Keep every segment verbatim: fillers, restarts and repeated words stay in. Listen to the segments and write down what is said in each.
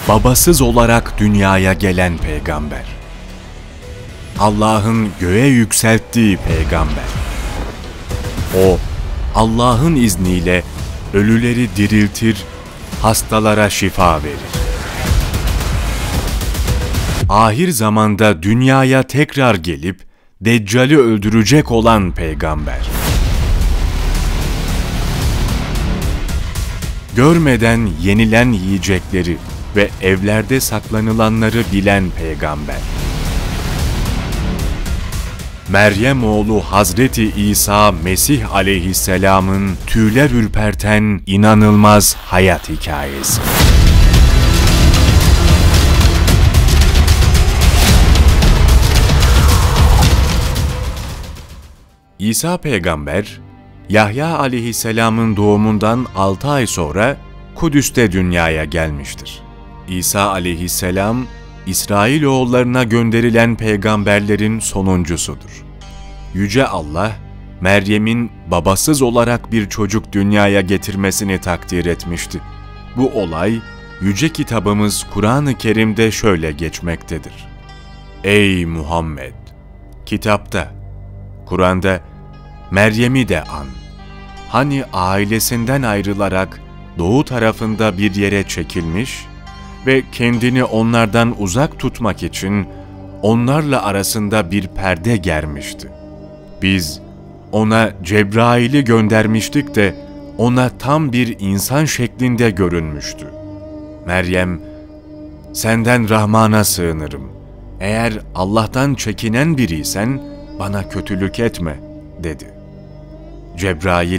babasız olarak dünyaya gelen peygamber. Allah'ın göğe yükselttiği peygamber. O, Allah'ın izniyle ölüleri diriltir, hastalara şifa verir. Ahir zamanda dünyaya tekrar gelip Deccal'i öldürecek olan peygamber. Görmeden yenilen yiyecekleri ve evlerde saklanılanları bilen peygamber. Meryem oğlu Hazreti İsa Mesih aleyhisselamın tüyler ürperten inanılmaz hayat hikayesi. İsa peygamber, Yahya aleyhisselamın doğumundan altı ay sonra Kudüs'te dünyaya gelmiştir. İsa aleyhisselam, İsrailoğullarına gönderilen peygamberlerin sonuncusudur. Yüce Allah, Meryem'in babasız olarak bir çocuk dünyaya getirmesini takdir etmişti. Bu olay, Yüce kitabımız Kur'an-ı Kerim'de şöyle geçmektedir. Ey Muhammed! Kitapta, Kur'an'da Meryem'i de an. Hani ailesinden ayrılarak doğu tarafında bir yere çekilmiş ve kendini onlardan uzak tutmak için onlarla arasında bir perde germişti. Biz ona Cebrail'i göndermiştik de ona tam bir insan şeklinde görünmüştü. Meryem, senden Rahman'a sığınırım. Eğer Allah'tan çekinen biriysen bana kötülük etme, dedi. Cebrail,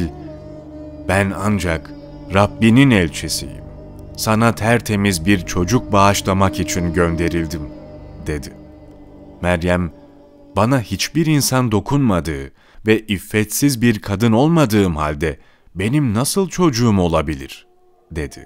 ben ancak Rabbinin elçisiyim. Sana tertemiz bir çocuk bağışlamak için gönderildim, dedi. Meryem, bana hiçbir insan dokunmadığı ve iffetsiz bir kadın olmadığım halde benim nasıl çocuğum olabilir, dedi.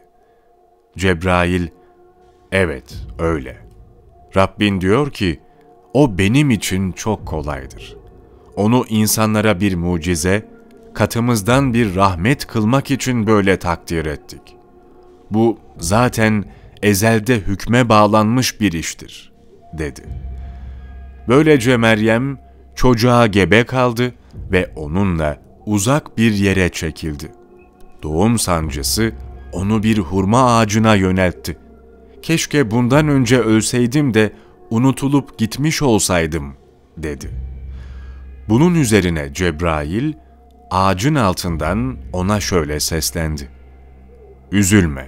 Cebrail, evet öyle. Rabbin diyor ki, o benim için çok kolaydır. Onu insanlara bir mucize, katımızdan bir rahmet kılmak için böyle takdir ettik. Bu zaten ezelde hükme bağlanmış bir iştir, dedi. Böylece Meryem çocuğa gebe kaldı ve onunla uzak bir yere çekildi. Doğum sancısı onu bir hurma ağacına yöneltti. Keşke bundan önce ölseydim de unutulup gitmiş olsaydım, dedi. Bunun üzerine Cebrail, ağacın altından ona şöyle seslendi. Üzülme.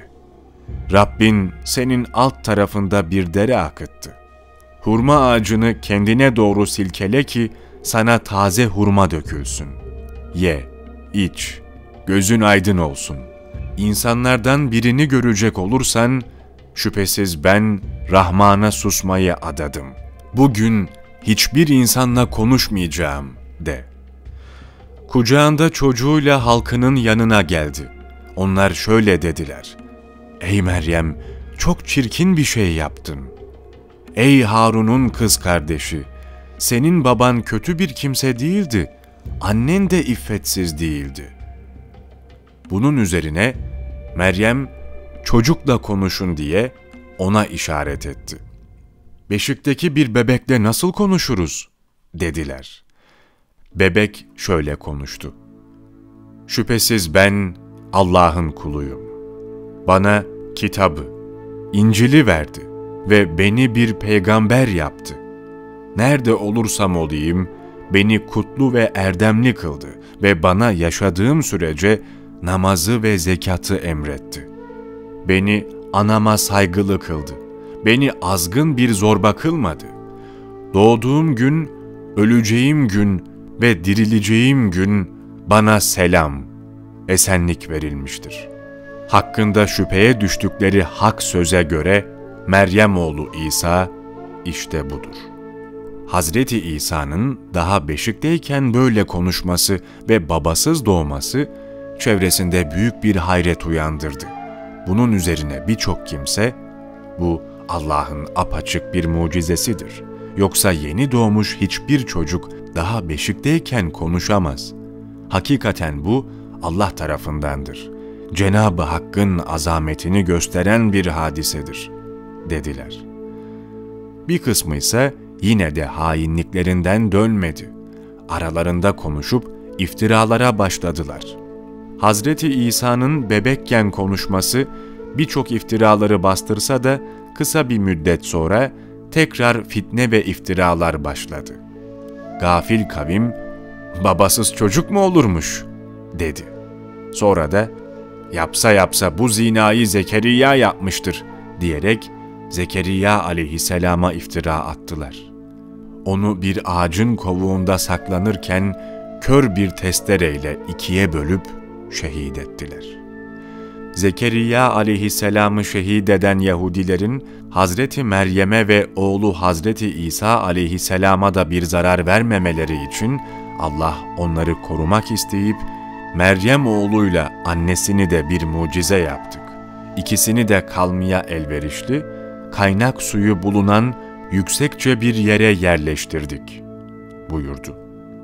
Rabbin senin alt tarafında bir dere akıttı. Hurma ağacını kendine doğru silkele ki sana taze hurma dökülsün. Ye, iç, gözün aydın olsun. İnsanlardan birini görecek olursan, şüphesiz ben Rahman'a susmayı adadım. Bugün hiçbir insanla konuşmayacağım, de. Kucağında çocuğuyla halkının yanına geldi. Onlar şöyle dediler. Ey Meryem, çok çirkin bir şey yaptın. Ey Harun'un kız kardeşi, senin baban kötü bir kimse değildi, annen de iffetsiz değildi. Bunun üzerine Meryem, çocukla konuşun diye ona işaret etti. Beşikteki bir bebekle nasıl konuşuruz, dediler. Bebek şöyle konuştu. Şüphesiz ben Allah'ın kuluyum. Bana kitabı, İncil'i verdi ve beni bir peygamber yaptı. Nerede olursam olayım, beni kutlu ve erdemli kıldı ve bana yaşadığım sürece namazı ve zekatı emretti. Beni anama saygılı kıldı. Beni azgın bir zorba kılmadı. Doğduğum gün, öleceğim gün ve dirileceğim gün bana selam, esenlik verilmiştir. Hakkında şüpheye düştükleri hak söze göre Meryem oğlu İsa işte budur. Hazreti İsa'nın daha beşikteyken böyle konuşması ve babasız doğması çevresinde büyük bir hayret uyandırdı. Bunun üzerine birçok kimse, bu Allah'ın apaçık bir mucizesidir. Yoksa yeni doğmuş hiçbir çocuk daha beşikteyken konuşamaz. Hakikaten bu Allah tarafındandır. Cenab-ı Hakk'ın azametini gösteren bir hadisedir, dediler. Bir kısmı ise yine de hainliklerinden dönmedi. Aralarında konuşup iftiralara başladılar. Hazreti İsa'nın bebekken konuşması birçok iftiraları bastırsa da kısa bir müddet sonra tekrar fitne ve iftiralar başladı. Gafil kavim, "Babasız çocuk mu olurmuş?" dedi. Sonra da, "Yapsa yapsa bu zinayı Zekeriya yapmıştır," diyerek Zekeriya aleyhisselama iftira attılar. Onu bir ağacın kovuğunda saklanırken kör bir testereyle ikiye bölüp şehit ettiler. Zekeriya aleyhisselamı şehit eden Yahudilerin Hazreti Meryem'e ve oğlu Hazreti İsa aleyhisselama da bir zarar vermemeleri için Allah onları korumak isteyip Meryem oğluyla annesini de bir mucize yaptık. İkisini de kalmaya elverişli, kaynak suyu bulunan yüksekçe bir yere yerleştirdik buyurdu.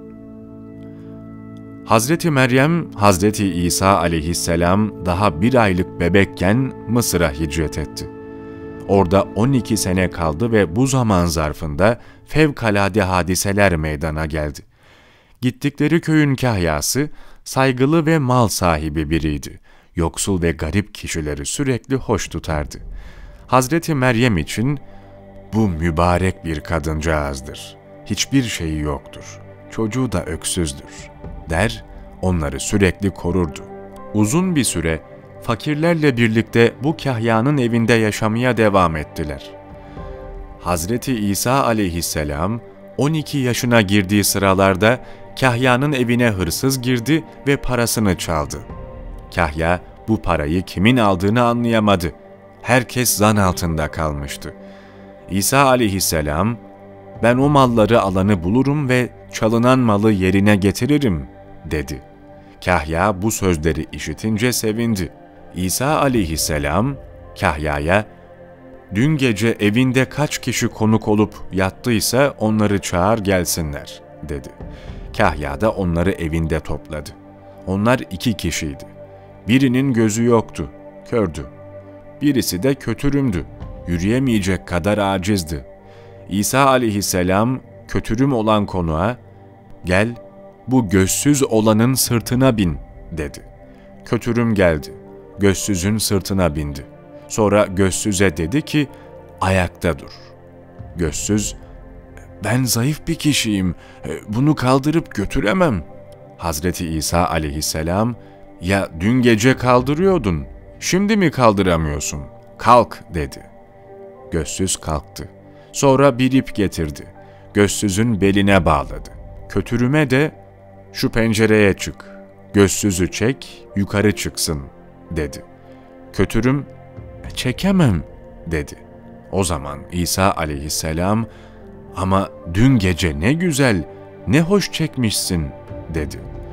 Hazreti Meryem, Hazreti İsa aleyhisselam daha bir aylık bebekken Mısır'a hicret etti. Orada on iki sene kaldı ve bu zaman zarfında fevkalade hadiseler meydana geldi. Gittikleri köyün kahyası saygılı ve mal sahibi biriydi. Yoksul ve garip kişileri sürekli hoş tutardı. Hazreti Meryem için "Bu mübarek bir kadıncağızdır. Hiçbir şeyi yoktur. Çocuğu da öksüzdür," der, onları sürekli korurdu. Uzun bir süre fakirlerle birlikte bu kahyanın evinde yaşamaya devam ettiler. Hazreti İsa aleyhisselam on iki yaşına girdiği sıralarda kahyanın evine hırsız girdi ve parasını çaldı. Kahya bu parayı kimin aldığını anlayamadı. Herkes zan altında kalmıştı. İsa aleyhisselam, "Ben o malları alanı bulurum ve çalınan malı yerine getiririm," dedi. Kahya bu sözleri işitince sevindi. İsa aleyhisselam Kahya'ya, "Dün gece evinde kaç kişi konuk olup yattıysa onları çağır gelsinler," dedi. Kahya da onları evinde topladı. Onlar iki kişiydi. Birinin gözü yoktu, kördü. Birisi de kötürümdü, yürüyemeyecek kadar acizdi. İsa aleyhisselam kötürüm olan konuğa, "Gel, bu gözsüz olanın sırtına bin," dedi. Kötürüm geldi, gözsüzün sırtına bindi. Sonra gözsüze dedi ki, "Ayakta dur." Gözsüz, "Ben zayıf bir kişiyim, bunu kaldırıp götüremem." Hazreti İsa aleyhisselam, "Ya dün gece kaldırıyordun, şimdi mi kaldıramıyorsun? Kalk," dedi. Gözsüz kalktı. Sonra bir ip getirdi. Gözsüzün beline bağladı. Kötürüme de, "Şu pencereye çık, gözsüzü çek, yukarı çıksın," dedi. Kötürüm, "Çekemem," dedi. O zaman İsa aleyhisselam, "Ama dün gece ne güzel, ne hoş çekmişsin," dedi.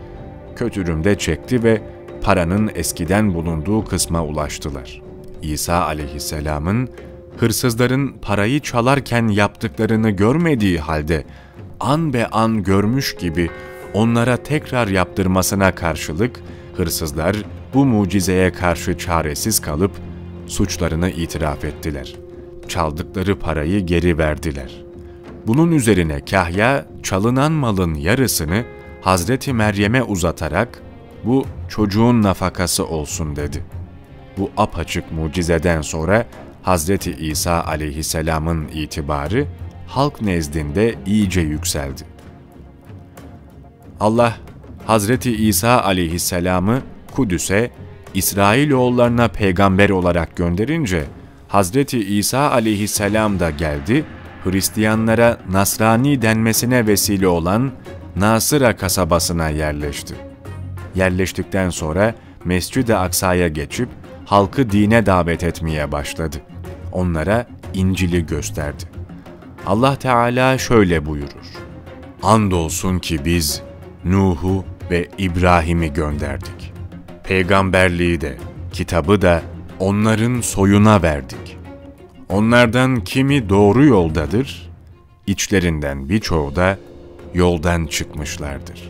Kötürüm de çekti ve paranın eskiden bulunduğu kısma ulaştılar. İsa aleyhisselamın hırsızların parayı çalarken yaptıklarını görmediği halde an be an görmüş gibi onlara tekrar yaptırmasına karşılık hırsızlar bu mucizeye karşı çaresiz kalıp suçlarını itiraf ettiler. Çaldıkları parayı geri verdiler. Bunun üzerine Kahya çalınan malın yarısını Hazreti Meryem'e uzatarak "Bu çocuğun nafakası olsun," dedi. Bu apaçık mucizeden sonra Hazreti İsa aleyhisselamın itibarı halk nezdinde iyice yükseldi. Allah, Hazreti İsa aleyhisselamı Kudüs'e, İsrailoğullarına peygamber olarak gönderince, Hazreti İsa aleyhisselam da geldi, Hristiyanlara Nasrani denmesine vesile olan Nasıra kasabasına yerleşti. Yerleştikten sonra Mescid-i Aksa'ya geçip halkı dine davet etmeye başladı. Onlara İncil'i gösterdi. Allah Teala şöyle buyurur: "Andolsun ki biz Nuh'u ve İbrahim'i gönderdik. Peygamberliği de, kitabı da onların soyuna verdik. Onlardan kimi doğru yoldadır, içlerinden birçoğu da yoldan çıkmışlardır.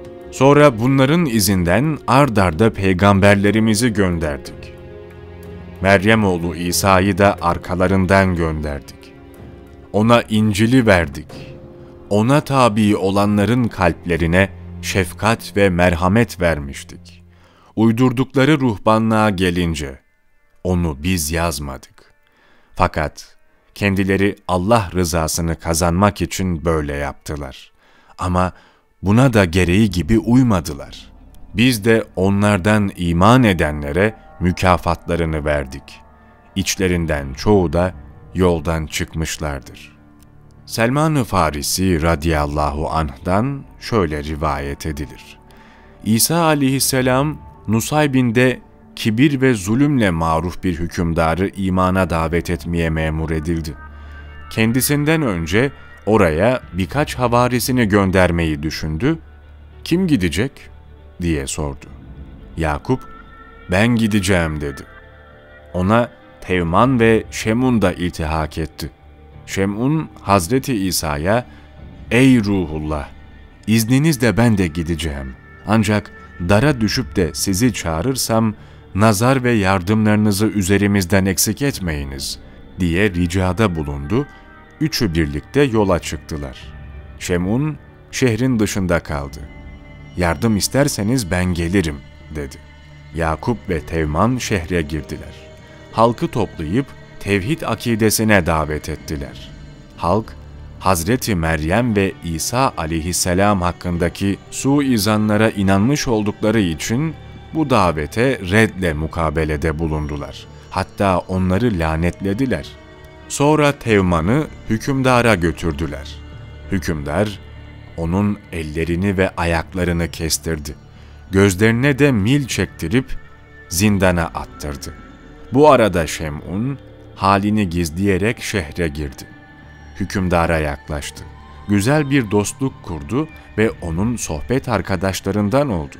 Sonra bunların izinden ard arda peygamberlerimizi gönderdik. Meryem oğlu İsa'yı da arkalarından gönderdik. Ona İncil'i verdik. Ona tabi olanların kalplerine şefkat ve merhamet vermiştik. Uydurdukları ruhbanlığa gelince, onu biz yazmadık. Fakat kendileri Allah rızasını kazanmak için böyle yaptılar. Ama buna da gereği gibi uymadılar. Biz de onlardan iman edenlere mükafatlarını verdik. İçlerinden çoğu da yoldan çıkmışlardır. Selman-ı Farisi radıyallahu anh'dan şöyle rivayet edilir. İsa aleyhisselam Nusaybin'de kibir ve zulümle maruf bir hükümdarı imana davet etmeye memur edildi. Kendisinden önce oraya birkaç havarisini göndermeyi düşündü. Kim gidecek diye sordu. Yakup, ben gideceğim dedi. Ona Tevman ve Şemun da iltihak etti. Şemun, Hazreti İsa'ya, ''Ey Ruhullah, izninizle ben de gideceğim. Ancak dara düşüp de sizi çağırırsam, nazar ve yardımlarınızı üzerimizden eksik etmeyiniz.'' diye ricada bulundu. Üçü birlikte yola çıktılar. Şemun, şehrin dışında kaldı. ''Yardım isterseniz ben gelirim.'' dedi. Yakup ve Tevman şehre girdiler. Halkı toplayıp tevhid akidesine davet ettiler. Halk, Hazreti Meryem ve İsa aleyhisselam hakkındaki suizanlara inanmış oldukları için bu davete redle mukabelede bulundular. Hatta onları lanetlediler. Sonra Tevman'ı hükümdara götürdüler. Hükümdar, onun ellerini ve ayaklarını kestirdi. Gözlerine de mil çektirip zindana attırdı. Bu arada Şem'un halini gizleyerek şehre girdi. Hükümdara yaklaştı. Güzel bir dostluk kurdu ve onun sohbet arkadaşlarından oldu.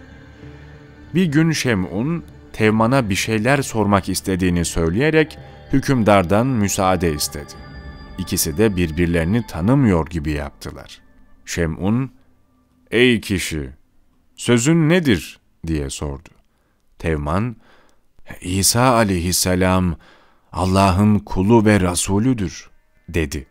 Bir gün Şem'un Tevman'a bir şeyler sormak istediğini söyleyerek hükümdardan müsaade istedi. İkisi de birbirlerini tanımıyor gibi yaptılar. Şem'un, ''Ey kişi, sözün nedir?'' diye sordu. Tevman, ''İsa aleyhisselam Allah'ın kulu ve Resulüdür.'' dedi.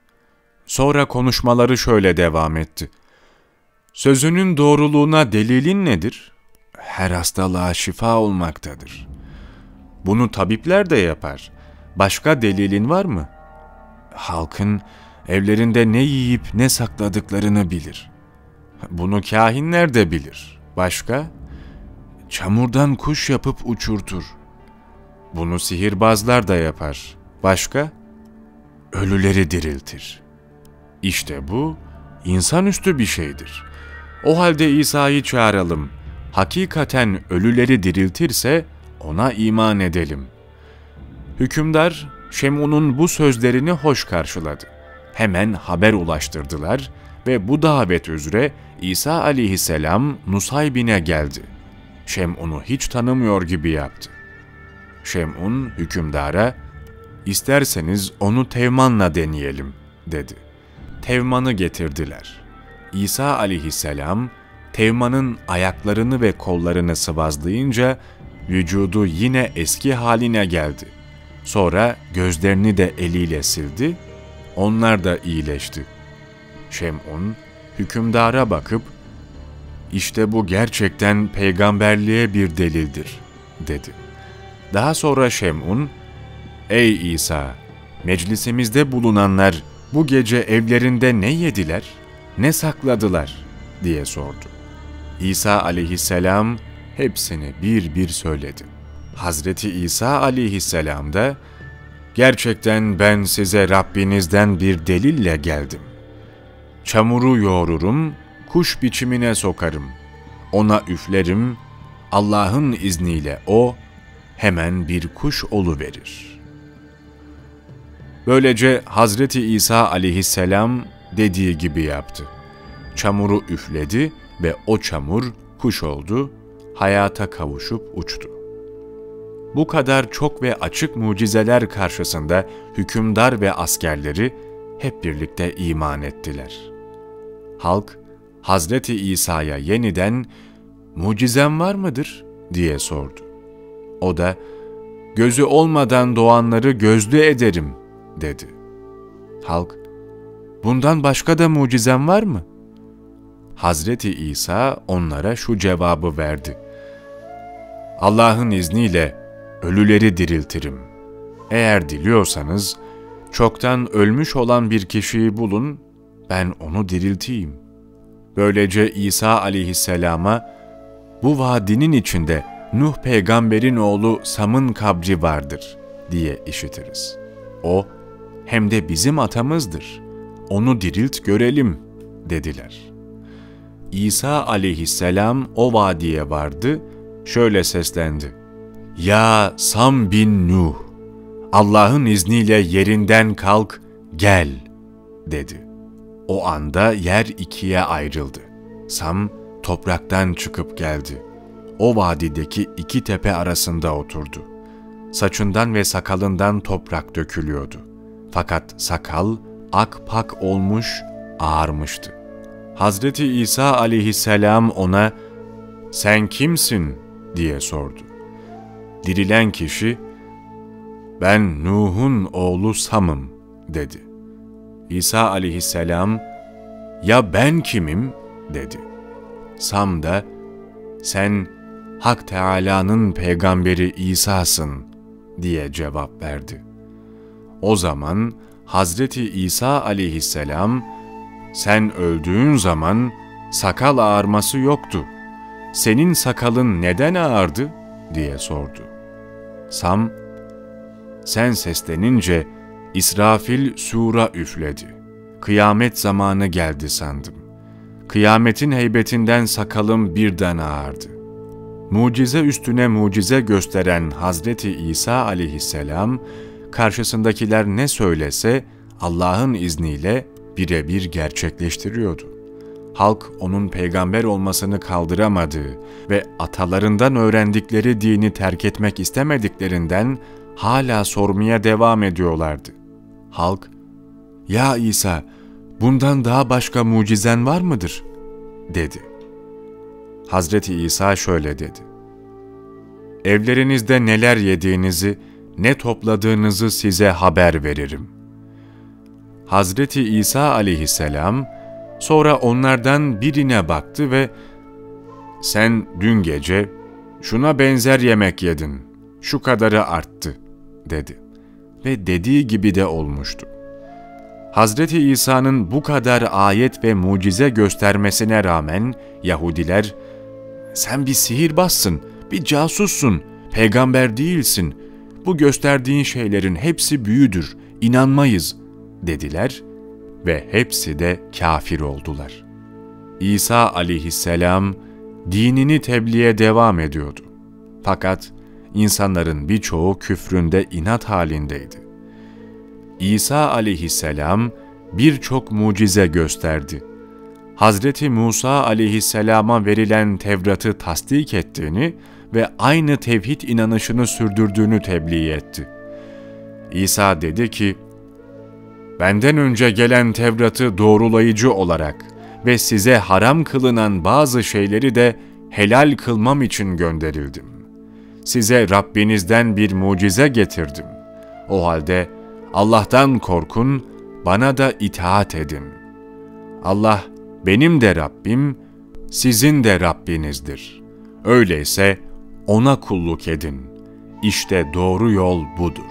Sonra konuşmaları şöyle devam etti. ''Sözünün doğruluğuna delilin nedir?'' ''Her hastalığa şifa olmaktadır.'' ''Bunu tabipler de yapar. Başka delilin var mı?'' ''Halkın evlerinde ne yiyip ne sakladıklarını bilir.'' ''Bunu kâhinler de bilir. Başka?'' ''Çamurdan kuş yapıp uçurtur.'' ''Bunu sihirbazlar da yapar. Başka?'' ''Ölüleri diriltir.'' İşte bu insanüstü bir şeydir. O halde İsa'yı çağıralım. Hakikaten ölüleri diriltirse ona iman edelim. Hükümdar Şem'un'un bu sözlerini hoş karşıladı. Hemen haber ulaştırdılar ve bu davet üzere İsa aleyhisselam Nusaybin'e geldi. Şem'un'u hiç tanımıyor gibi yaptı. Şem'un hükümdara, ''İsterseniz onu Tevman'la deneyelim.'' dedi. Tevman'ı getirdiler. İsa aleyhisselam, Tevman'ın ayaklarını ve kollarını sıvazlayınca vücudu yine eski haline geldi. Sonra gözlerini de eliyle sildi, onlar da iyileşti. Şem'un hükümdara bakıp, ''İşte bu gerçekten peygamberliğe bir delildir.'' dedi. Daha sonra Şem'un, ''Ey İsa, meclisimizde bulunanlar bu gece evlerinde ne yediler, ne sakladılar?'' diye sordu. İsa aleyhisselam hepsini bir bir söyledi. Hazreti İsa aleyhisselam da, ''Gerçekten ben size Rabbinizden bir delille geldim. Çamuru yoğururum, kuş biçimine sokarım. Ona üflerim, Allah'ın izniyle o hemen bir kuş oluverir.'' Böylece Hazreti İsa aleyhisselam dediği gibi yaptı. Çamuru üfledi ve o çamur kuş oldu, hayata kavuşup uçtu. Bu kadar çok ve açık mucizeler karşısında hükümdar ve askerleri hep birlikte iman ettiler. Halk, Hazreti İsa'ya yeniden, ''Mucizem var mıdır?'' diye sordu. O da, gözü olmadan doğanları gözlü ederim, dedi. Halk, bundan başka da mucizen var mı? Hazreti İsa onlara şu cevabı verdi. Allah'ın izniyle ölüleri diriltirim. Eğer diliyorsanız, çoktan ölmüş olan bir kişiyi bulun, ben onu dirilteyim. Böylece İsa aleyhisselama, bu vadinin içinde Nuh peygamberin oğlu Sam'ın kabri vardır diye işitiriz. O, hem de bizim atamızdır. Onu dirilt görelim, dediler. İsa aleyhisselam o vadiye vardı, şöyle seslendi. Ya Sam bin Nuh, Allah'ın izniyle yerinden kalk, gel, dedi. O anda yer ikiye ayrıldı. Sam topraktan çıkıp geldi. O vadideki iki tepe arasında oturdu. Saçından ve sakalından toprak dökülüyordu. Fakat sakal akpak olmuş, ağarmıştı. Hazreti İsa aleyhisselam ona, sen kimsin diye sordu. Dirilen kişi, ben Nuh'un oğlu Sam'ım dedi. İsa aleyhisselam, ya ben kimim dedi. Sam da, sen Hak Teâlâ'nın peygamberi İsa'sın diye cevap verdi. O zaman Hazreti İsa aleyhisselam, sen öldüğün zaman sakal ağarması yoktu. Senin sakalın neden ağardı diye sordu. Sam, sen seslenince İsrafil sura üfledi. Kıyamet zamanı geldi sandım. Kıyametin heybetinden sakalım birden ağardı. Mucize üstüne mucize gösteren Hazreti İsa aleyhisselam, karşısındakiler ne söylese Allah'ın izniyle birebir gerçekleştiriyordu. Halk onun peygamber olmasını kaldıramadığı ve atalarından öğrendikleri dini terk etmek istemediklerinden hala sormaya devam ediyorlardı. Halk, ya İsa, bundan daha başka mucizen var mıdır? Dedi. Hazreti İsa şöyle dedi. Evlerinizde neler yediğinizi, ne topladığınızı size haber veririm. Hazreti İsa aleyhisselam, sonra onlardan birine baktı ve sen dün gece şuna benzer yemek yedin, şu kadarı arttı, dedi. Ve dediği gibi de olmuştu. Hazreti İsa'nın bu kadar ayet ve mucize göstermesine rağmen Yahudiler, sen bir sihirbazsın, bir casussun, peygamber değilsin, bu gösterdiğin şeylerin hepsi büyüdür, inanmayız, dediler ve hepsi de kafir oldular. İsa aleyhisselam dinini tebliğe devam ediyordu. Fakat insanların birçoğu küfründe inat halindeydi. İsa aleyhisselam birçok mucize gösterdi. Hazreti Musa aleyhisselama verilen Tevrat'ı tasdik ettiğini ve aynı tevhid inanışını sürdürdüğünü tebliğ etti. İsa dedi ki, benden önce gelen Tevrat'ı doğrulayıcı olarak ve size haram kılınan bazı şeyleri de helal kılmam için gönderildim. Size Rabbinizden bir mucize getirdim. O halde Allah'tan korkun, bana da itaat edin. Allah benim de Rabbim, sizin de Rabbinizdir. Öyleyse ona kulluk edin. İşte doğru yol budur.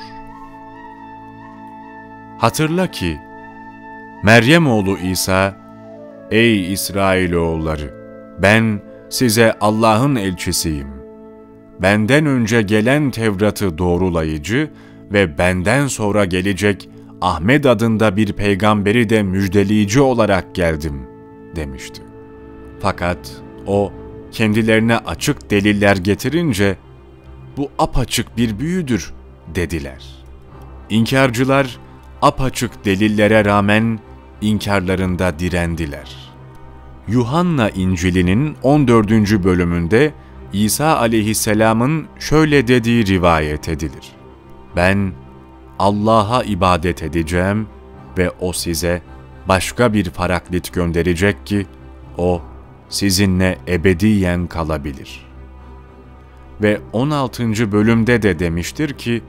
Hatırla ki, Meryem oğlu İsa, ey İsrailoğulları, ben size Allah'ın elçisiyim. Benden önce gelen Tevrat'ı doğrulayıcı ve benden sonra gelecek Ahmet adında bir peygamberi de müjdeleyici olarak geldim, demişti. Fakat o, kendilerine açık deliller getirince, bu apaçık bir büyüdür, dediler. İnkarcılar, apaçık delillere rağmen inkarlarında direndiler. Yuhanna İncil'inin on dördüncü bölümünde İsa aleyhisselamın şöyle dediği rivayet edilir. Ben Allah'a ibadet edeceğim ve o size başka bir paraklit gönderecek ki o sizinle ebediyen kalabilir. ve on altıncı bölümde de demiştir ki,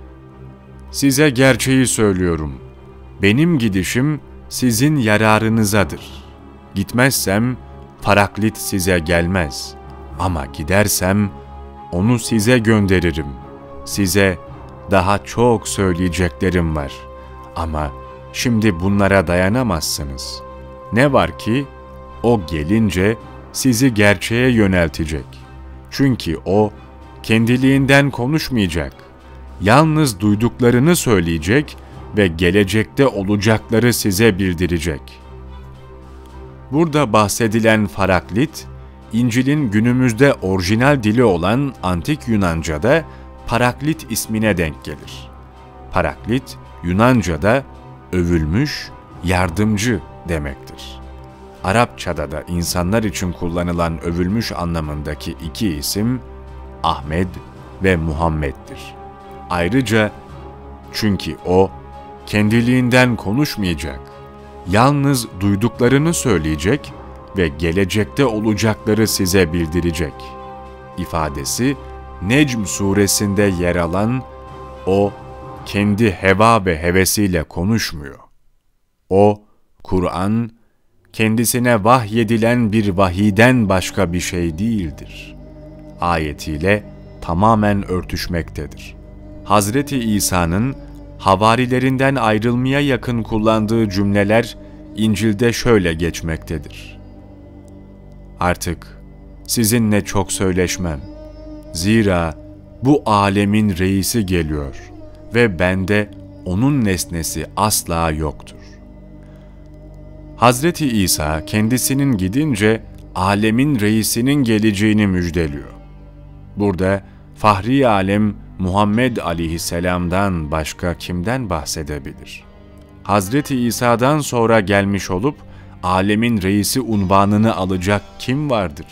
"Size gerçeği söylüyorum. Benim gidişim sizin yararınızadır. Gitmezsem Paraklit size gelmez. Ama gidersem onu size gönderirim. Size daha çok söyleyeceklerim var. Ama şimdi bunlara dayanamazsınız. Ne var ki o gelince sizi gerçeğe yöneltecek. Çünkü o kendiliğinden konuşmayacak. Yalnız duyduklarını söyleyecek ve gelecekte olacakları size bildirecek." Burada bahsedilen Paraklit, İncil'in günümüzde orijinal dili olan Antik Yunanca'da Paraklit ismine denk gelir. Paraklit, Yunanca'da övülmüş, yardımcı demektir. Arapçada da insanlar için kullanılan övülmüş anlamındaki iki isim Ahmed ve Muhammed'dir. Ayrıca çünkü o kendiliğinden konuşmayacak, yalnız duyduklarını söyleyecek ve gelecekte olacakları size bildirecek ifadesi Necm suresinde yer alan o kendi heva ve hevesiyle konuşmuyor. O, Kur'an, kendisine vahyedilen bir vahiyden başka bir şey değildir ayetiyle tamamen örtüşmektedir. Hazreti İsa'nın havarilerinden ayrılmaya yakın kullandığı cümleler İncil'de şöyle geçmektedir: "Artık sizinle çok söyleşmem. Zira bu alemin reisi geliyor ve bende onun nesnesi asla yoktur." Hazreti İsa kendisinin gidince alemin reisinin geleceğini müjdeliyor. Burada Fahri Alem Muhammed Aleyhisselam'dan başka kimden bahsedebilir? Hazreti İsa'dan sonra gelmiş olup alemin reisi unvanını alacak kim vardır?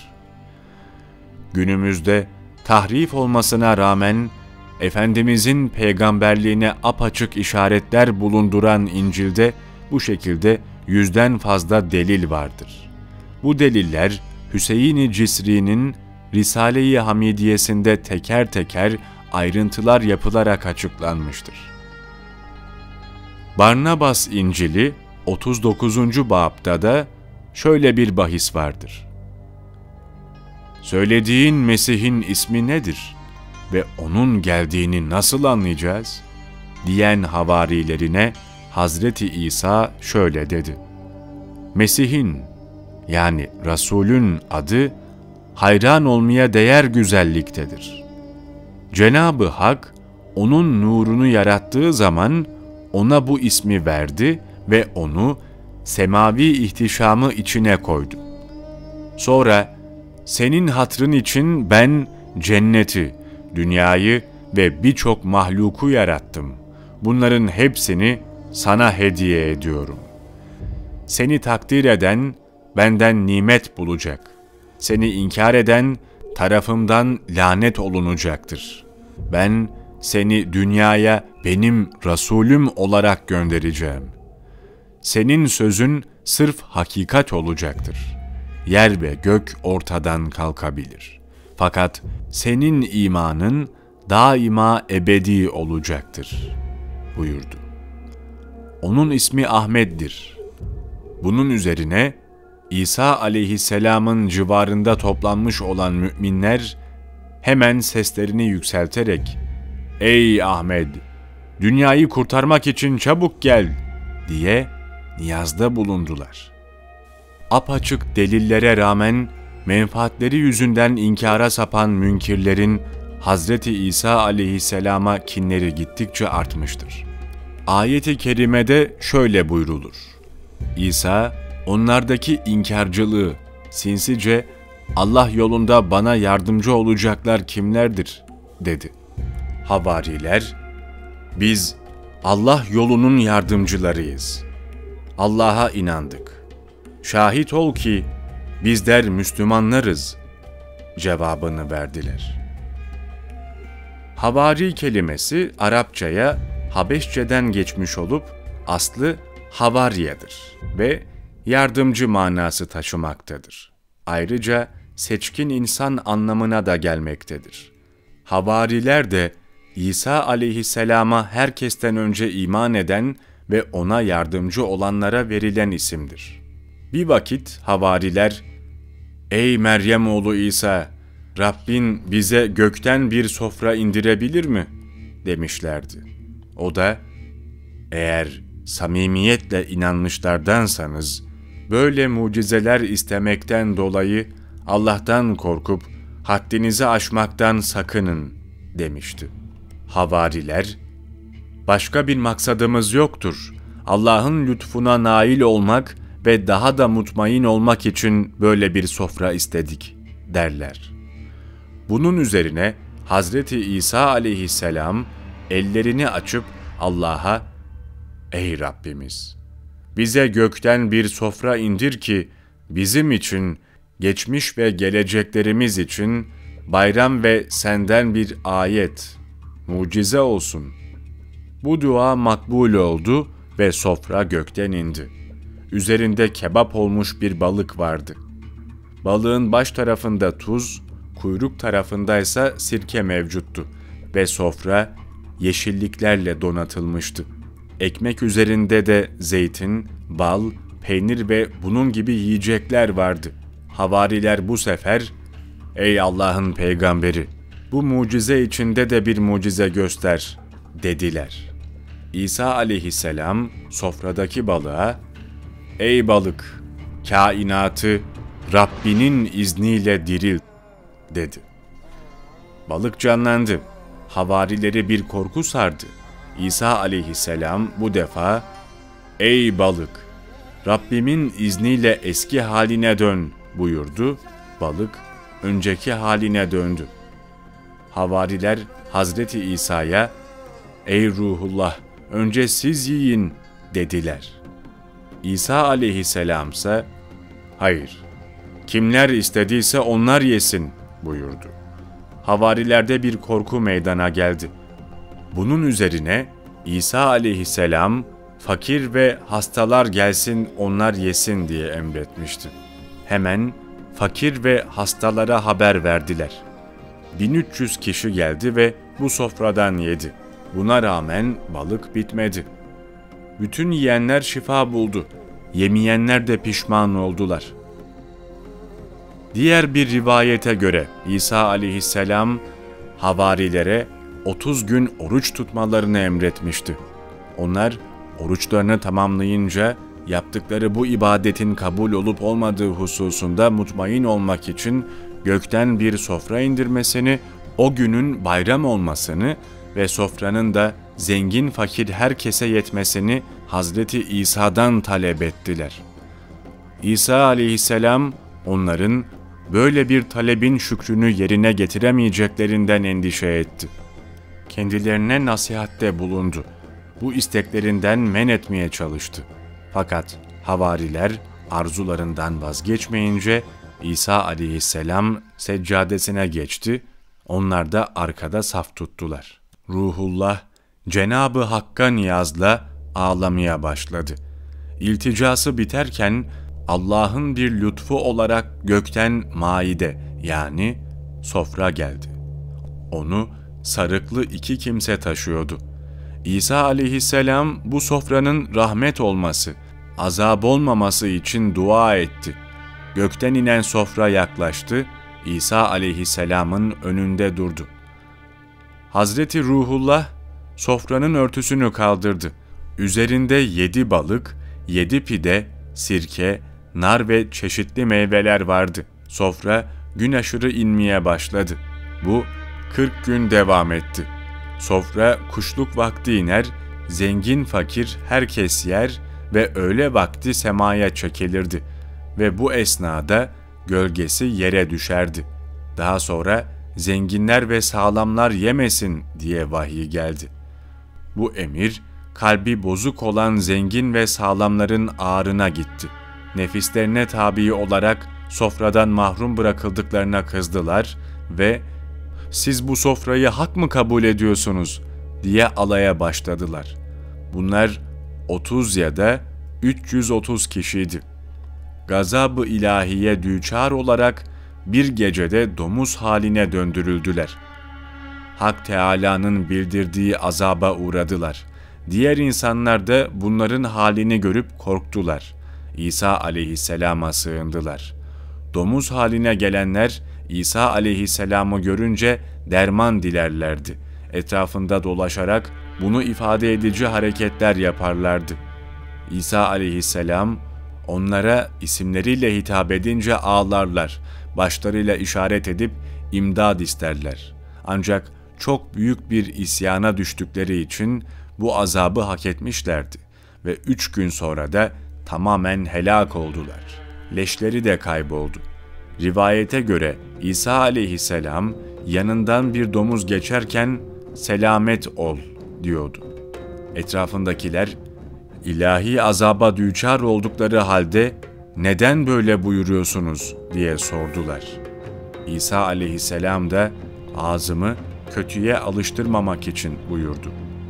Günümüzde tahrif olmasına rağmen Efendimizin peygamberliğine apaçık işaretler bulunduran İncil'de bu şekilde yüzden fazla delil vardır. Bu deliller Hüseyin-i Cisri'nin Risale-i Hamidiyesinde teker teker ayrıntılar yapılarak açıklanmıştır. Barnabas İncil'i otuz dokuzuncu babda da şöyle bir bahis vardır: "Söylediğin Mesih'in ismi nedir ve onun geldiğini nasıl anlayacağız?" diyen havarilerine Hazreti İsa şöyle dedi: "Mesih'in, yani Resul'ün adı hayran olmaya değer güzelliktedir. Cenab-ı Hak onun nurunu yarattığı zaman ona bu ismi verdi ve onu semavi ihtişamı içine koydu. Sonra senin hatrın için ben cenneti, dünyayı ve birçok mahluku yarattım. Bunların hepsini sana hediye ediyorum. Seni takdir eden benden nimet bulacak. Seni inkar eden tarafımdan lanet olunacaktır. Ben seni dünyaya benim Resulüm olarak göndereceğim. Senin sözün sırf hakikat olacaktır. Yer ve gök ortadan kalkabilir. Fakat senin imanın daima ebedi olacaktır," buyurdu. Onun ismi Ahmet'dir. Bunun üzerine İsa aleyhisselamın civarında toplanmış olan müminler hemen seslerini yükselterek "Ey Ahmet, dünyayı kurtarmak için çabuk gel!" diye niyazda bulundular. Apaçık delillere rağmen menfaatleri yüzünden inkara sapan münkirlerin Hazreti İsa aleyhisselama kinleri gittikçe artmıştır. Ayet-i kerimede şöyle buyrulur: İsa, onlardaki inkarcılığı sinsice "Allah yolunda bana yardımcı olacaklar kimlerdir?" dedi. Havariler, "Biz Allah yolunun yardımcılarıyız. Allah'a inandık. Şahit ol ki bizler Müslümanlarız," cevabını verdiler. Havari kelimesi Arapçaya Habeşçeden geçmiş olup aslı havaryadır ve yardımcı manası taşımaktadır. Ayrıca seçkin insan anlamına da gelmektedir. Havariler de İsa aleyhisselama herkesten önce iman eden ve ona yardımcı olanlara verilen isimdir. Bir vakit havariler, "Ey Meryem oğlu İsa, Rabbin bize gökten bir sofra indirebilir mi?" demişlerdi. O da, "Eğer samimiyetle inanmışlardansanız, böyle mucizeler istemekten dolayı Allah'tan korkup haddinizi aşmaktan sakının," demişti. Havariler, "Başka bir maksadımız yoktur. Allah'ın lütfuna nail olmak ve daha da mutmain olmak için böyle bir sofra istedik," derler. Bunun üzerine Hazreti İsa aleyhisselam ellerini açıp Allah'a, "Ey Rabbimiz, bize gökten bir sofra indir ki bizim için, geçmiş ve geleceklerimiz için bayram ve senden bir ayet, mucize olsun." Bu dua makbul oldu ve sofra gökten indi. Üzerinde kebap olmuş bir balık vardı. Balığın baş tarafında tuz, kuyruk tarafındaysa sirke mevcuttu ve sofra yeşilliklerle donatılmıştı. Ekmek üzerinde de zeytin, bal, peynir ve bunun gibi yiyecekler vardı. Havariler bu sefer, "Ey Allah'ın peygamberi, bu mucize içinde de bir mucize göster," dediler. İsa aleyhisselam sofradaki balığa, "Ey balık, kainatı Rabbinin izniyle dirilt," dedi. Balık canlandı. Havarileri bir korku sardı. İsa aleyhisselam bu defa, "Ey balık, Rabbimin izniyle eski haline dön," buyurdu. Balık önceki haline döndü. Havariler Hazreti İsa'ya, "Ey Ruhullah, önce siz yiyin," dediler. İsa aleyhisselam ise, "Hayır, kimler istediyse onlar yesin," buyurdu. Havarilerde bir korku meydana geldi. Bunun üzerine İsa aleyhisselam, fakir ve hastalar gelsin onlar yesin diye emretmişti. Hemen fakir ve hastalara haber verdiler. bin üç yüz kişi geldi ve bu sofradan yedi. Buna rağmen balık bitmedi. Bütün yiyenler şifa buldu. Yemeyenler de pişman oldular. Diğer bir rivayete göre İsa aleyhisselam havarilere otuz gün oruç tutmalarını emretmişti. Onlar oruçlarını tamamlayınca yaptıkları bu ibadetin kabul olup olmadığı hususunda mutmain olmak için gökten bir sofra indirmesini, o günün bayram olmasını ve sofranın da zengin fakir herkese yetmesini Hazreti İsa'dan talep ettiler. İsa aleyhisselam onların böyle bir talebin şükrünü yerine getiremeyeceklerinden endişe etti. Kendilerine nasihatte bulundu. Bu isteklerinden men etmeye çalıştı. Fakat havariler arzularından vazgeçmeyince İsa aleyhisselam seccadesine geçti, onlar da arkada saf tuttular. Ruhullah Cenab-ı Hakk'a niyazla ağlamaya başladı. İlticası biterken Allah'ın bir lütfu olarak gökten maide yani sofra geldi. Onu sarıklı iki kimse taşıyordu. İsa aleyhisselam bu sofranın rahmet olması, azap olmaması için dua etti. Gökten inen sofra yaklaştı, İsa aleyhisselamın önünde durdu. Hazreti Ruhullah sofranın örtüsünü kaldırdı. Üzerinde yedi balık, yedi pide, sirke, nar ve çeşitli meyveler vardı. Sofra gün aşırı inmeye başladı. Bu kırk gün devam etti. Sofra kuşluk vakti iner, zengin fakir herkes yer ve öğle vakti semaya çekilirdi ve bu esnada gölgesi yere düşerdi. Daha sonra zenginler ve sağlamlar yemesin diye vahiy geldi. Bu emir kalbi bozuk olan zengin ve sağlamların ağrına gitti. Nefislerine tabi olarak sofradan mahrum bırakıldıklarına kızdılar ve "Siz bu sofrayı hak mı kabul ediyorsunuz?" diye alaya başladılar. Bunlar otuz ya da üç yüz otuz kişiydi. Gazab-ı ilahiye düçar olarak bir gecede domuz haline döndürüldüler. Hak Teâlâ'nın bildirdiği azaba uğradılar. Diğer insanlar da bunların halini görüp korktular. İsa aleyhisselama sığındılar. Domuz haline gelenler İsa aleyhisselamı görünce derman dilerlerdi. Etrafında dolaşarak bunu ifade edici hareketler yaparlardı. İsa aleyhisselam onlara isimleriyle hitap edince ağlarlar, başlarıyla işaret edip imdad isterler. Ancak çok büyük bir isyana düştükleri için bu azabı hak etmişlerdi ve üç gün sonra da tamamen helak oldular. Leşleri de kayboldu. Rivayete göre İsa aleyhisselam yanından bir domuz geçerken "Selamet ol" diyordu. Etrafındakiler ilahi azaba düçar oldukları halde "Neden böyle buyuruyorsunuz?" diye sordular. İsa aleyhisselam da "Ağzımı kötüye alıştırmamak için" buyurdu.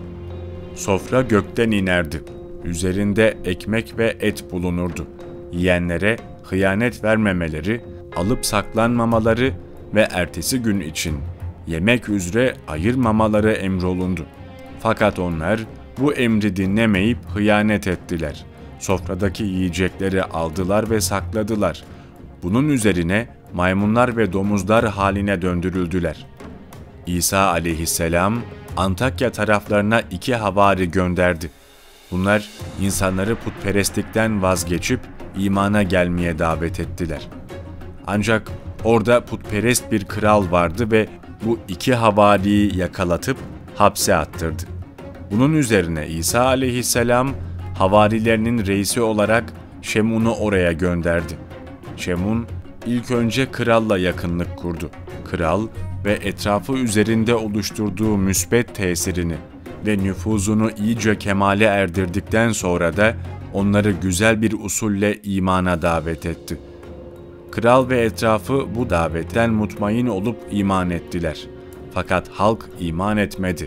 Sofra gökten inerdi. Üzerinde ekmek ve et bulunurdu. Yiyenlere hıyanet vermemeleri, alıp saklanmamaları ve ertesi gün için yemek üzere ayırmamaları emrolundu. Fakat onlar bu emri dinlemeyip hıyanet ettiler. Sofradaki yiyecekleri aldılar ve sakladılar. Bunun üzerine maymunlar ve domuzlar haline döndürüldüler. İsa aleyhisselam Antakya taraflarına iki havari gönderdi. Bunlar insanları putperestlikten vazgeçip imana gelmeye davet ettiler. Ancak orada putperest bir kral vardı ve bu iki havariyi yakalatıp hapse attırdı. Bunun üzerine İsa aleyhisselam havarilerinin reisi olarak Şemun'u oraya gönderdi. Şemun ilk önce kralla yakınlık kurdu. Kral ve etrafı üzerinde oluşturduğu müsbet tesirini ve nüfuzunu iyice kemale erdirdikten sonra da onları güzel bir usulle imana davet etti. Kral ve etrafı bu davetten mutmain olup iman ettiler. Fakat halk iman etmedi.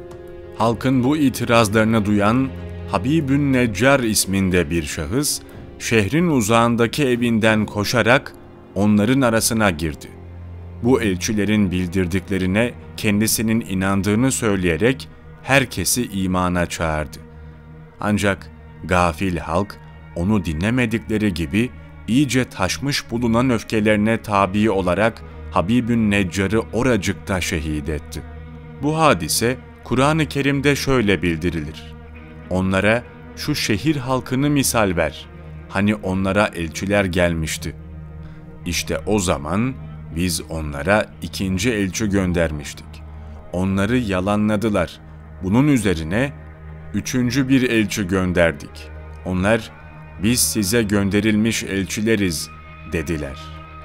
Halkın bu itirazlarını duyan Habibün Neccar isminde bir şahıs, şehrin uzağındaki evinden koşarak onların arasına girdi. Bu elçilerin bildirdiklerine kendisinin inandığını söyleyerek herkesi imana çağırdı. Ancak gafil halk onu dinlemedikleri gibi iyice taşmış bulunan öfkelerine tabi olarak Habibün Neccar'ı oracıkta şehit etti. Bu hadise Kur'an-ı Kerim'de şöyle bildirilir: "Onlara şu şehir halkını misal ver. Hani onlara elçiler gelmişti. İşte o zaman biz onlara ikinci elçi göndermiştik. Onları yalanladılar. Bunun üzerine üçüncü bir elçi gönderdik. Onlar, biz size gönderilmiş elçileriz dediler.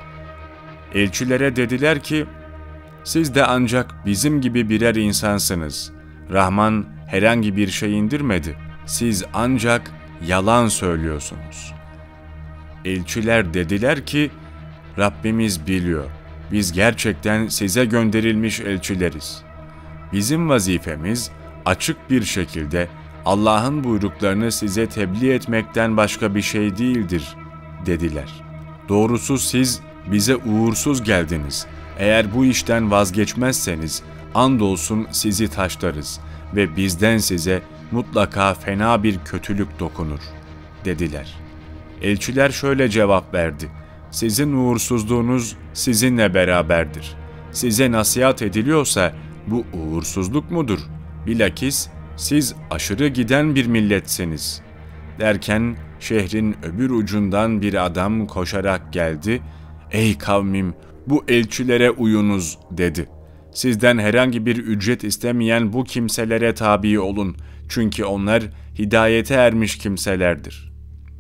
Elçilere dediler ki, siz de ancak bizim gibi birer insansınız. Rahman herhangi bir şey indirmedi. Siz ancak yalan söylüyorsunuz. Elçiler dediler ki, Rabbimiz biliyor. Biz gerçekten size gönderilmiş elçileriz. Bizim vazifemiz açık bir şekilde Allah'ın buyruklarını size tebliğ etmekten başka bir şey değildir, dediler. Doğrusu siz bize uğursuz geldiniz. Eğer bu işten vazgeçmezseniz andolsun sizi taşlarız ve bizden size mutlaka fena bir kötülük dokunur, dediler. Elçiler şöyle cevap verdi: sizin uğursuzluğunuz sizinle beraberdir. Size nasihat ediliyorsa bu uğursuzluk mudur? Bilakis siz aşırı giden bir milletsiniz. Derken şehrin öbür ucundan bir adam koşarak geldi. Ey kavmim, bu elçilere uyunuz, dedi. Sizden herhangi bir ücret istemeyen bu kimselere tabi olun. Çünkü onlar hidayete ermiş kimselerdir.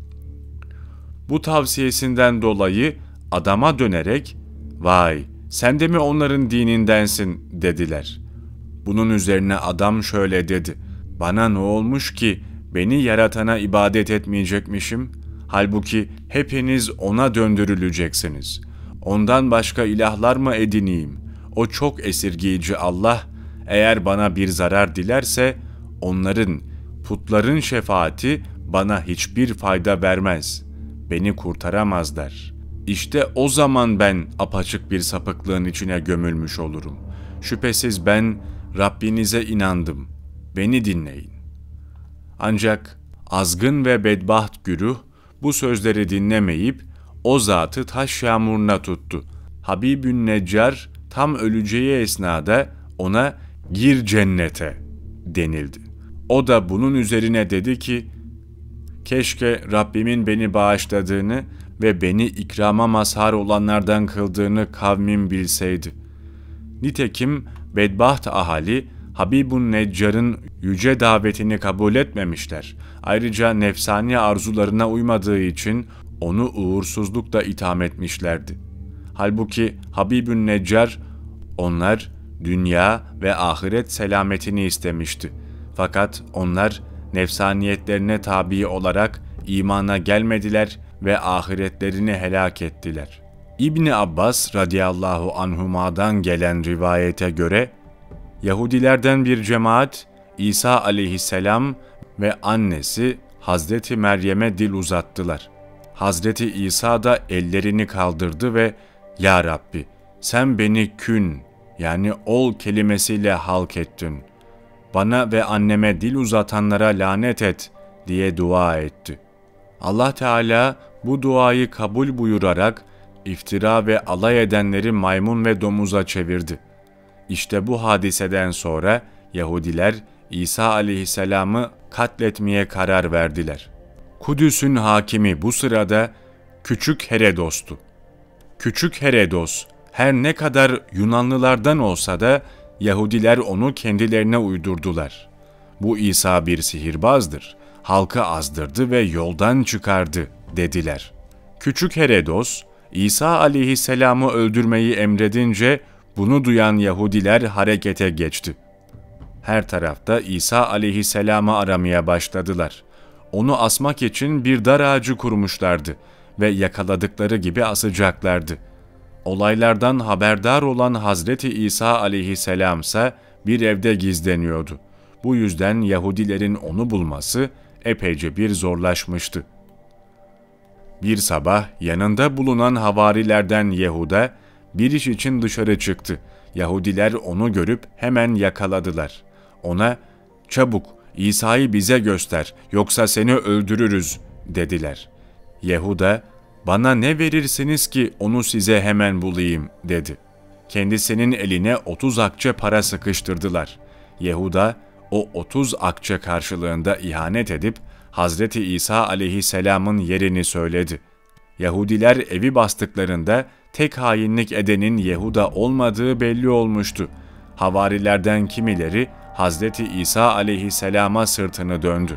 Bu tavsiyesinden dolayı adama dönerek, vay sen de mi onların dinindensin, dediler. Bunun üzerine adam şöyle dedi: bana ne olmuş ki beni yaratana ibadet etmeyecekmişim? Halbuki hepiniz ona döndürüleceksiniz. Ondan başka ilahlar mı edineyim? O çok esirgeyici Allah, eğer bana bir zarar dilerse onların, putların şefaati bana hiçbir fayda vermez. Beni kurtaramazlar. İşte o zaman ben apaçık bir sapıklığın içine gömülmüş olurum. Şüphesiz ben Rabbinize inandım, beni dinleyin. Ancak azgın ve bedbaht güruh bu sözleri dinlemeyip o zatı taş yağmuruna tuttu. Habibün Neccar tam öleceği esnada ona "Gir cennete" denildi. O da bunun üzerine dedi ki, keşke Rabbimin beni bağışladığını ve beni ikrama mazhar olanlardan kıldığını kavmim bilseydi. Nitekim bedbaht ahali Habibun Neccar'ın yüce davetini kabul etmemişler. Ayrıca nefsani arzularına uymadığı için onu uğursuzlukla itham etmişlerdi. Halbuki Habibun Neccar, onlar dünya ve ahiret selametini istemişti. Fakat onlar nefsaniyetlerine tabi olarak imana gelmediler ve ahiretlerini helak ettiler. İbni Abbas radıyallahu anhuma'dan gelen rivayete göre, Yahudilerden bir cemaat İsa aleyhisselam ve annesi Hazreti Meryem'e dil uzattılar. Hazreti İsa da ellerini kaldırdı ve "Ya Rabbi, sen beni kün yani ol kelimesiyle halk ettin. Bana ve anneme dil uzatanlara lanet et" diye dua etti. Allah Teala bu duayı kabul buyurarak iftira ve alay edenleri maymun ve domuza çevirdi. İşte bu hadiseden sonra Yahudiler İsa aleyhisselamı katletmeye karar verdiler. Kudüs'ün hakimi bu sırada Küçük Herodos'tu. Küçük Herodos her ne kadar Yunanlılardan olsa da Yahudiler onu kendilerine uydurdular. Bu İsa bir sihirbazdır, halkı azdırdı ve yoldan çıkardı dediler. Küçük Herodos, İsa aleyhisselamı öldürmeyi emredince bunu duyan Yahudiler harekete geçti. Her tarafta İsa aleyhisselamı aramaya başladılar. Onu asmak için bir dar ağacı kurmuşlardı ve yakaladıkları gibi asacaklardı. Olaylardan haberdar olan Hazreti İsa aleyhisselam ise bir evde gizleniyordu. Bu yüzden Yahudilerin onu bulması epeyce bir zorlaşmıştı. Bir sabah yanında bulunan havarilerden Yehuda bir iş için dışarı çıktı. Yahudiler onu görüp hemen yakaladılar. Ona "Çabuk İsa'yı bize göster, yoksa seni öldürürüz" dediler. Yehuda, "Bana ne verirsiniz ki onu size hemen bulayım" dedi. Kendisinin eline otuz akçe para sıkıştırdılar. Yehuda o otuz akçe karşılığında ihanet edip Hazreti İsa aleyhisselamın yerini söyledi. Yahudiler evi bastıklarında tek hainlik edenin Yehuda olmadığı belli olmuştu. Havarilerden kimileri Hazreti İsa aleyhisselama sırtını döndü.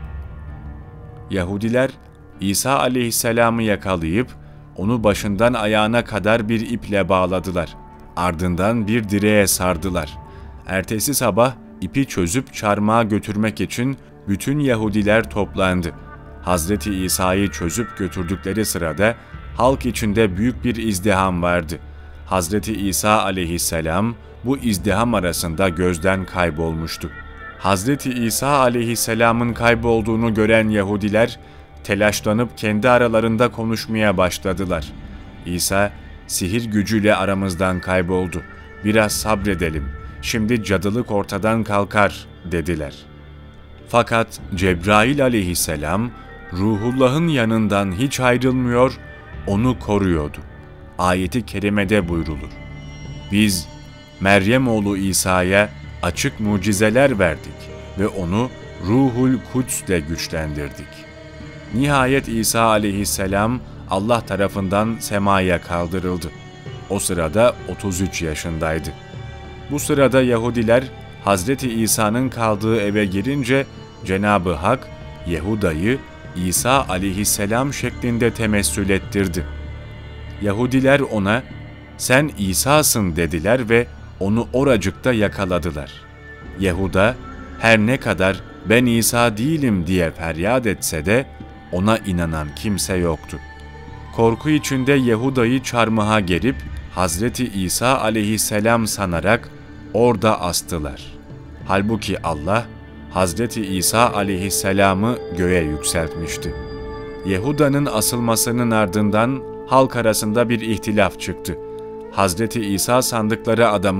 Yahudiler İsa aleyhisselamı yakalayıp onu başından ayağına kadar bir iple bağladılar. Ardından bir direğe sardılar. Ertesi sabah ipi çözüp çarmıha götürmek için bütün Yahudiler toplandı. Hazreti İsa'yı çözüp götürdükleri sırada halk içinde büyük bir izdiham vardı. Hazreti İsa aleyhisselam bu izdiham arasında gözden kaybolmuştu. Hazreti İsa aleyhisselamın kaybolduğunu gören Yahudiler telaşlanıp kendi aralarında konuşmaya başladılar. İsa, "Sihir gücüyle aramızdan kayboldu. Biraz sabredelim. Şimdi cadılık ortadan kalkar" dediler. Fakat Cebrail aleyhisselam Ruhullah'ın yanından hiç ayrılmıyor, onu koruyordu. Ayet-i kerimede buyrulur: "Biz Meryem oğlu İsa'ya açık mucizeler verdik ve onu Ruhul Kuds'le güçlendirdik." Nihayet İsa aleyhisselam Allah tarafından semaya kaldırıldı. O sırada otuz üç yaşındaydı. Bu sırada Yahudiler Hazreti İsa'nın kaldığı eve girince Cenab-ı Hak Yehuda'yı İsa aleyhisselam şeklinde temessül ettirdi. Yahudiler ona "Sen İsa'sın" dediler ve onu oracıkta yakaladılar. Yehuda her ne kadar "Ben İsa değilim" diye feryat etse de ona inanan kimse yoktu. Korku içinde Yehuda'yı çarmıha gerip Hazreti İsa aleyhisselam sanarak orada astılar. Halbuki Allah Hazreti İsa aleyhisselamı göğe yükseltmişti. Yehuda'nın asılmasının ardından halk arasında bir ihtilaf çıktı. Hazreti İsa sandıkları adamın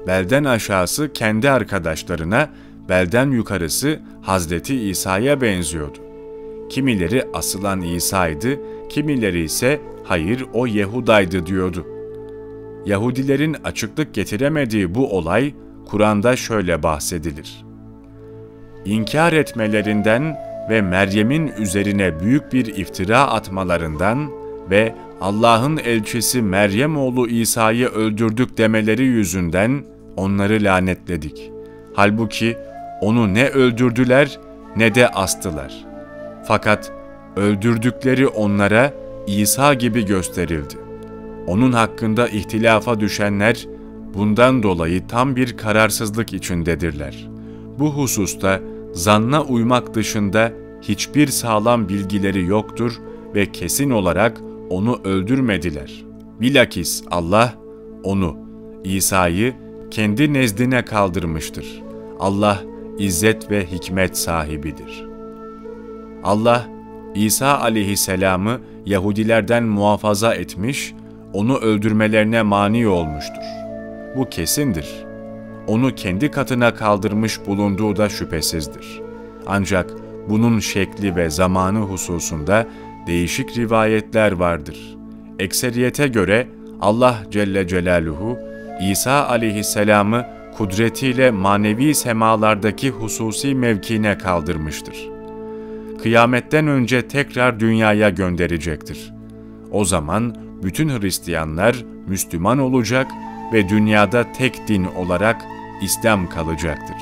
belden aşağısı kendi arkadaşlarına, belden yukarısı Hazreti İsa'ya benziyordu. Kimileri asılan İsa'ydı, kimileri ise hayır o Yehuda'ydı diyordu. Yahudilerin açıklık getiremediği bu olay Kur'an'da şöyle bahsedilir. İnkar etmelerinden ve Meryem'in üzerine büyük bir iftira atmalarından ve Allah'ın elçisi Meryem oğlu İsa'yı öldürdük demeleri yüzünden onları lanetledik. Halbuki onu ne öldürdüler ne de astılar. Fakat öldürdükleri onlara İsa gibi gösterildi. Onun hakkında ihtilafa düşenler bundan dolayı tam bir kararsızlık içindedirler. Bu hususta zanna uymak dışında hiçbir sağlam bilgileri yoktur ve kesin olarak onu öldürmediler. Bilakis Allah onu, İsa'yı kendi nezdine kaldırmıştır. Allah izzet ve hikmet sahibidir. Allah, İsa aleyhisselamı Yahudilerden muhafaza etmiş, onu öldürmelerine mani olmuştur. Bu kesindir. Onu kendi katına kaldırmış bulunduğu da şüphesizdir. Ancak bunun şekli ve zamanı hususunda değişik rivayetler vardır. Ekseriyete göre Allah Celle Celaluhu, İsa aleyhisselamı kudretiyle manevi semalardaki hususi mevkine kaldırmıştır. Kıyametten önce tekrar dünyaya gönderecektir. O zaman bütün Hristiyanlar Müslüman olacak ve dünyada tek din olarak İslam kalacaktır.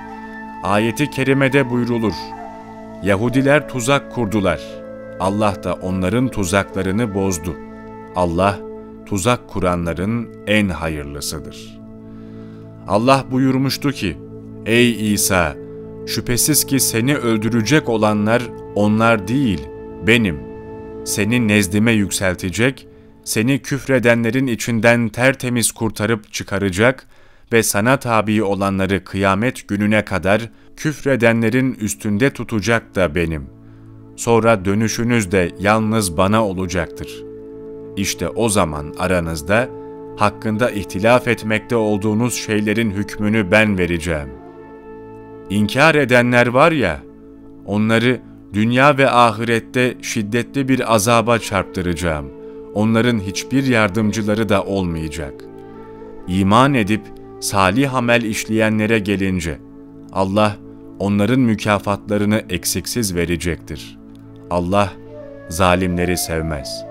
Ayet-i kerimede buyrulur, Yahudiler tuzak kurdular. Allah da onların tuzaklarını bozdu. Allah, tuzak kuranların en hayırlısıdır. Allah buyurmuştu ki, Ey İsa! Şüphesiz ki seni öldürecek olanlar onlar değil, benim. Seni nezdime yükseltecek, seni küfredenlerin içinden tertemiz kurtarıp çıkaracak ve sana tabi olanları kıyamet gününe kadar küfredenlerin üstünde tutacak da benim. Sonra dönüşünüz de yalnız bana olacaktır. İşte o zaman aranızda, hakkında ihtilaf etmekte olduğunuz şeylerin hükmünü ben vereceğim. İnkar edenler var ya, onları dünya ve ahirette şiddetli bir azaba çarptıracağım. Onların hiçbir yardımcıları da olmayacak. İman edip salih amel işleyenlere gelince, Allah onların mükafatlarını eksiksiz verecektir. Allah zalimleri sevmez.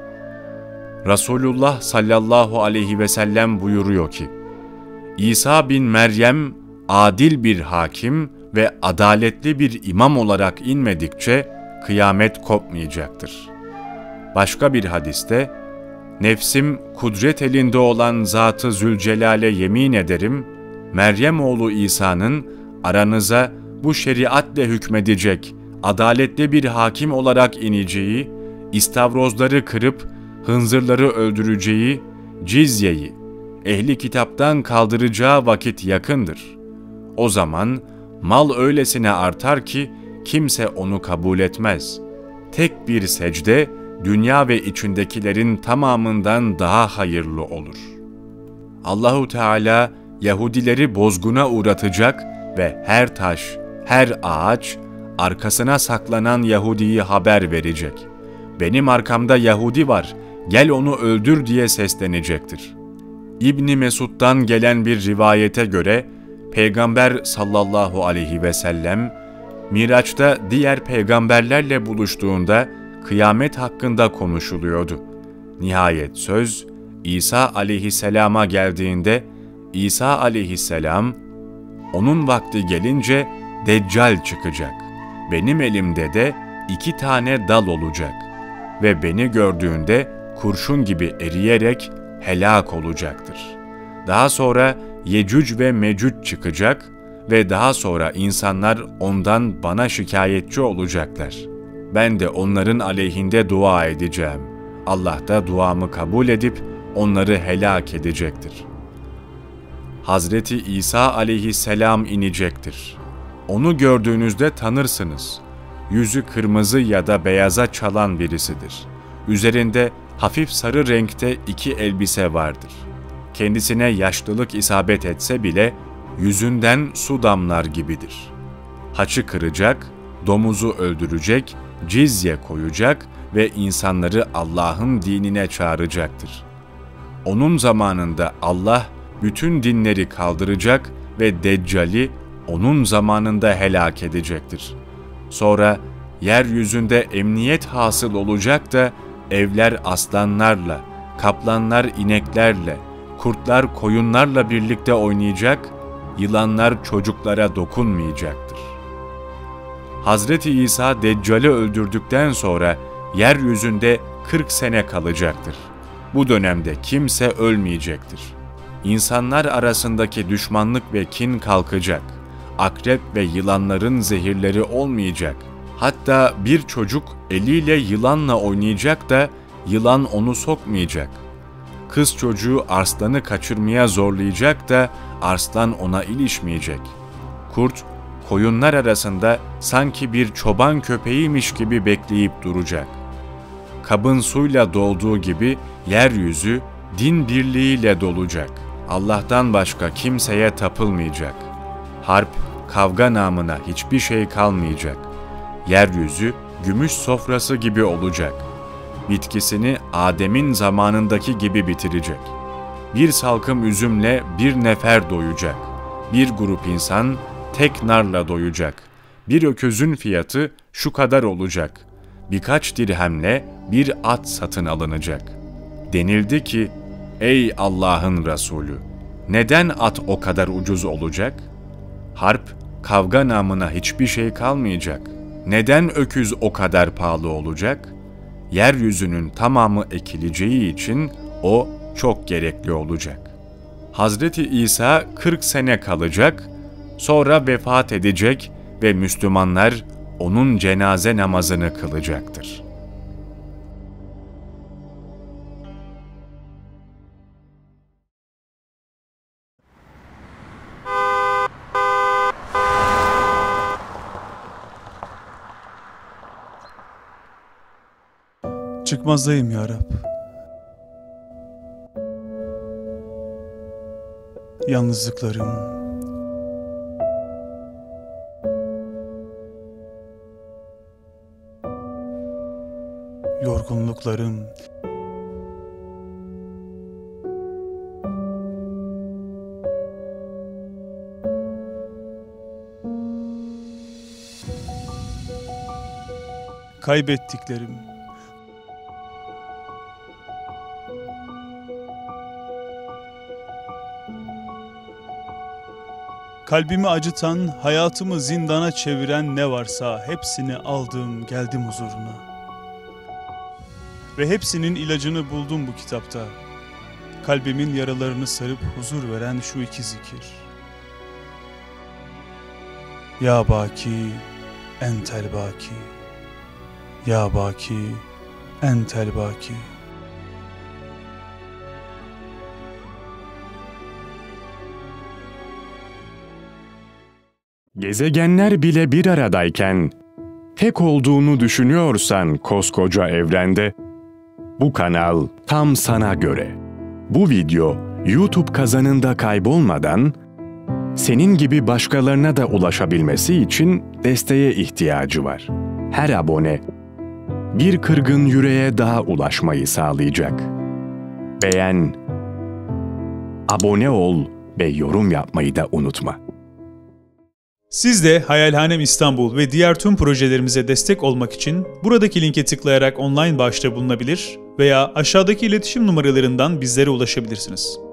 Resulullah sallallahu aleyhi ve sellem buyuruyor ki, İsa bin Meryem adil bir hakim ve adaletli bir imam olarak inmedikçe kıyamet kopmayacaktır. Başka bir hadiste, nefsim kudret elinde olan Zat-ı Zülcelal'e yemin ederim, Meryem oğlu İsa'nın aranıza bu şeriatle hükmedecek, adaletli bir hakim olarak ineceği, istavrozları kırıp hınzırları öldüreceği, cizyeyi, ehli kitaptan kaldıracağı vakit yakındır. O zaman mal öylesine artar ki kimse onu kabul etmez. Tek bir secde dünya ve içindekilerin tamamından daha hayırlı olur. Allahu Teala Yahudileri bozguna uğratacak ve her taş, her ağaç arkasına saklanan Yahudi'yi haber verecek. Benim arkamda Yahudi var, gel onu öldür diye seslenecektir. İbn Mesud'dan gelen bir rivayete göre Peygamber sallallahu aleyhi ve sellem Miraç'ta diğer peygamberlerle buluştuğunda kıyamet hakkında konuşuluyordu. Nihayet söz İsa aleyhisselama geldiğinde İsa aleyhisselam, onun vakti gelince Deccal çıkacak. Benim elimde de iki tane dal olacak ve beni gördüğünde kurşun gibi eriyerek helak olacaktır. Daha sonra Yecüc ve Mecüc çıkacak ve daha sonra insanlar ondan bana şikayetçi olacaklar. Ben de onların aleyhinde dua edeceğim. Allah da duamı kabul edip onları helak edecektir. Hazreti İsa aleyhisselam inecektir. Onu gördüğünüzde tanırsınız. Yüzü kırmızı ya da beyaza çalan birisidir. Üzerinde hafif sarı renkte iki elbise vardır. kendisine yaşlılık isabet etse bile yüzünden su damlar gibidir. Haçı kıracak, domuzu öldürecek, cizye koyacak ve insanları Allah'ın dinine çağıracaktır. Onun zamanında Allah bütün dinleri kaldıracak ve Deccal'i onun zamanında helak edecektir. Sonra yeryüzünde emniyet hasıl olacak da evler aslanlarla, kaplanlar ineklerle, kurtlar koyunlarla birlikte oynayacak, yılanlar çocuklara dokunmayacaktır. Hazreti İsa Deccal'i öldürdükten sonra yeryüzünde kırk sene kalacaktır. Bu dönemde kimse ölmeyecektir. İnsanlar arasındaki düşmanlık ve kin kalkacak. Akrep ve yılanların zehirleri olmayacak. Hatta bir çocuk eliyle yılanla oynayacak da yılan onu sokmayacak. Kız çocuğu arslanı kaçırmaya zorlayacak da arslan ona ilişmeyecek. Kurt, koyunlar arasında sanki bir çoban köpeğiymiş gibi bekleyip duracak. Kabın suyla dolduğu gibi yeryüzü din birliğiyle dolacak. Allah'tan başka kimseye tapılmayacak. Harp, kavga namına hiçbir şey kalmayacak. Yeryüzü gümüş sofrası gibi olacak. Bitkisini Adem'in zamanındaki gibi bitirecek. Bir salkım üzümle bir nefer doyacak. Bir grup insan tek narla doyacak. Bir öküzün fiyatı şu kadar olacak. Birkaç dirhemle bir at satın alınacak. Denildi ki, ey Allah'ın Resulü, neden at o kadar ucuz olacak? Harp, kavga namına hiçbir şey kalmayacak. Neden öküz o kadar pahalı olacak? Yeryüzünün tamamı ekileceği için o çok gerekli olacak. Hazreti İsa kırk sene kalacak, sonra vefat edecek ve Müslümanlar onun cenaze namazını kılacaktır. Çıkmazdayım ya Rab. Yalnızlıklarım, yorgunluklarım, kaybettiklerim, kalbimi acıtan, hayatımı zindana çeviren ne varsa hepsini aldım, geldim huzuruna. Ve hepsinin ilacını buldum bu kitapta. Kalbimin yaralarını sarıp huzur veren şu iki zikir. Ya Baki, entel baki. Ya Baki, entel baki. Gezegenler bile bir aradayken, tek olduğunu düşünüyorsan koskoca evrende, bu kanal tam sana göre. Bu video YouTube kazanında kaybolmadan, senin gibi başkalarına da ulaşabilmesi için desteğe ihtiyacı var. Her abone, bir kırgın yüreğe daha ulaşmayı sağlayacak. Beğen, abone ol ve yorum yapmayı da unutma. Siz de Hayalhanem İstanbul ve diğer tüm projelerimize destek olmak için buradaki linke tıklayarak online bağışta bulunabilir veya aşağıdaki iletişim numaralarından bizlere ulaşabilirsiniz.